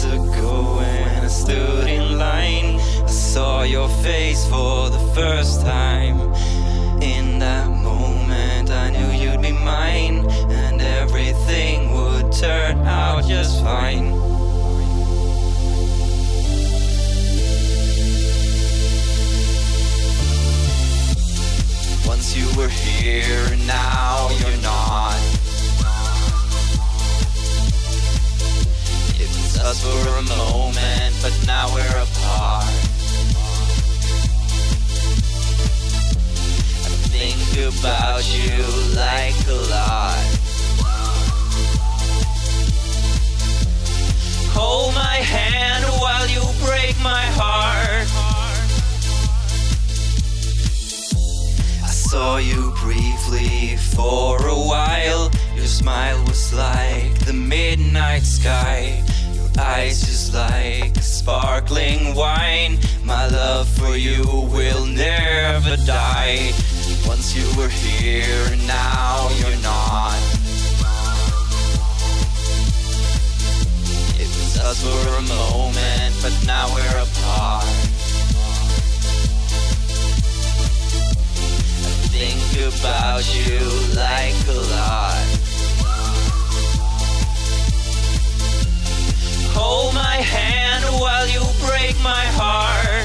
years ago when I stood in line, I saw your face for the first time. In that moment I knew you'd be mine, and everything would turn out just fine. Once you were here, now you're not. It was us for a moment, but now we're apart. I think about you like a lot. Hold my hand while you break my heart. Saw you briefly for a while. Your smile was like the midnight sky. Your eyes just like sparkling wine. My love for you will never die. Once you were here, now you're not. It was us for a moment, but now we're apart. Think about you like a lot. Hold my hand while you break my heart.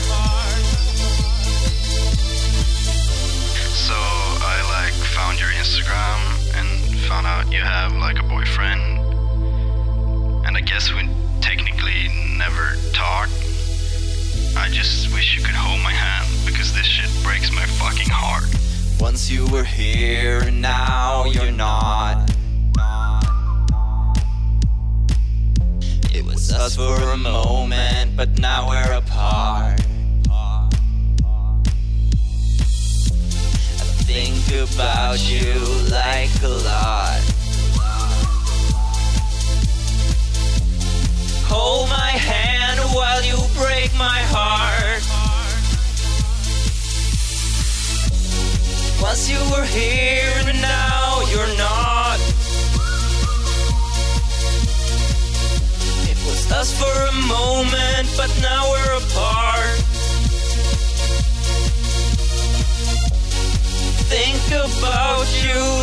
So I found your Instagram and found out you have a boyfriend. And I guess we technically never talked. I just wish you could hold my hand, because this shit breaks my fucking heart. Once you were here, now you're not. It was us for a moment, but now we're apart. I think about you like a lot. Hold my hand while you break my heart. Once you were here and now you're not. It was us for a moment, but now we're apart. Think about you